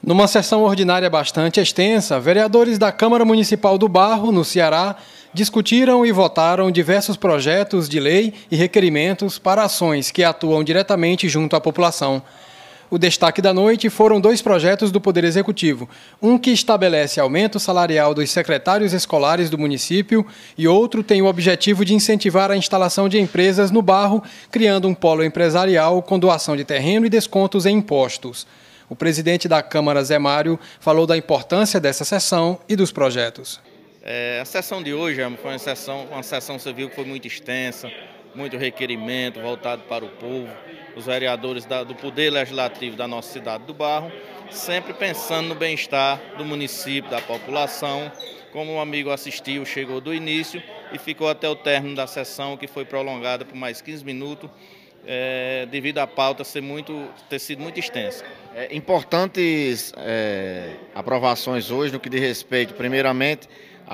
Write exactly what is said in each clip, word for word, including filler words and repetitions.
Numa sessão ordinária bastante extensa, vereadores da Câmara Municipal do Barro, no Ceará, discutiram e votaram diversos projetos de lei e requerimentos para ações que atuam diretamente junto à população. O destaque da noite foram dois projetos do Poder Executivo, um que estabelece aumento salarial dos secretários escolares do município e outro tem o objetivo de incentivar a instalação de empresas no Barro, criando um polo empresarial com doação de terreno e descontos em impostos. O presidente da Câmara, Zé Mário, falou da importância dessa sessão e dos projetos. É, a sessão de hoje foi uma sessão, uma sessão civil que foi muito extensa, muito requerimento voltado para o povo, os vereadores da, do Poder Legislativo da nossa cidade do Barro, sempre pensando no bem-estar do município, da população. Como o amigo assistiu, chegou do início e ficou até o término da sessão, que foi prolongada por mais quinze minutos, é, devido à pauta ser muito, ter sido muito extensa. É, importantes é, aprovações hoje no que diz respeito, primeiramente,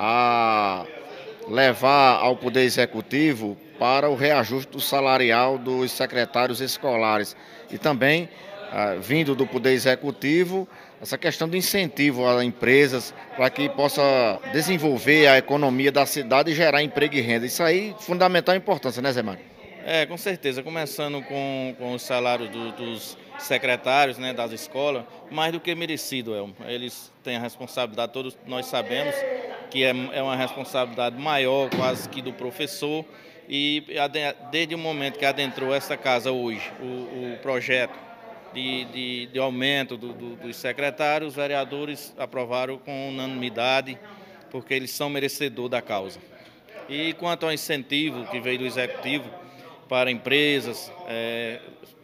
a levar ao Poder Executivo para o reajuste do salarial dos secretários escolares e também, ah, vindo do Poder Executivo, essa questão do incentivo a empresas para que possa desenvolver a economia da cidade e gerar emprego e renda. Isso aí, fundamental importância, né, Zé Mário? É, com certeza, começando com, com os salários do, dos secretários, né, das escolas, mais do que merecido, Elmo. Eles têm a responsabilidade, todos nós sabemos que é, é uma responsabilidade maior quase que do professor, e desde o momento que adentrou essa casa hoje, o, o projeto de, de, de aumento do, do, dos secretários, os vereadores aprovaram com unanimidade, porque eles são merecedores da causa. E quanto ao incentivo que veio do Executivo para empresas, é,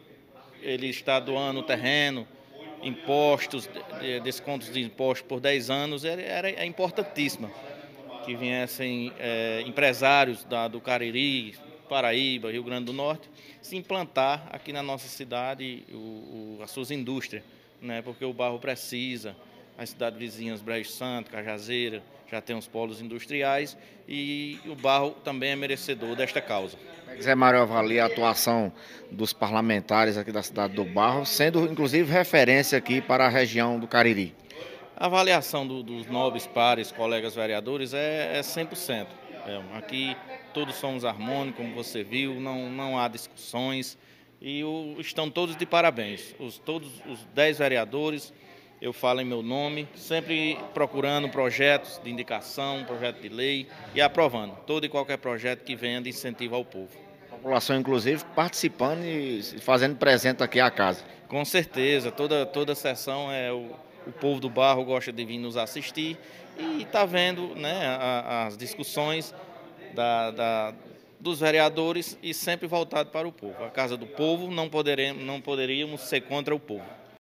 ele está doando terreno, impostos, descontos de impostos por dez anos, era, era importantíssima que viessem é, empresários da, do Cariri, Paraíba, Rio Grande do Norte, se implantar aqui na nossa cidade, o, o, as suas indústrias, né, porque o Barro precisa, as cidades vizinhas, Brejo Santo, Cajazeira, já tem os polos industriais e o Barro também é merecedor desta causa. Zé Mário avalia a atuação dos parlamentares aqui da cidade do Barro, sendo inclusive referência aqui para a região do Cariri. A avaliação do, dos nobres pares, colegas vereadores, é, é cem por cento. É, aqui todos somos harmônicos, como você viu, não, não há discussões e o, estão todos de parabéns. Os, todos os dez vereadores, eu falo em meu nome, sempre procurando projetos de indicação, projeto de lei e aprovando todo e qualquer projeto que venha de incentivo ao povo. A população, inclusive, participando e fazendo presente aqui à casa. Com certeza, toda, toda sessão é o, o povo do Barro gosta de vir nos assistir e está vendo, né, a, as discussões da, da, dos vereadores e sempre voltado para o povo. A casa do povo, não poderemos, não poderíamos ser contra o povo.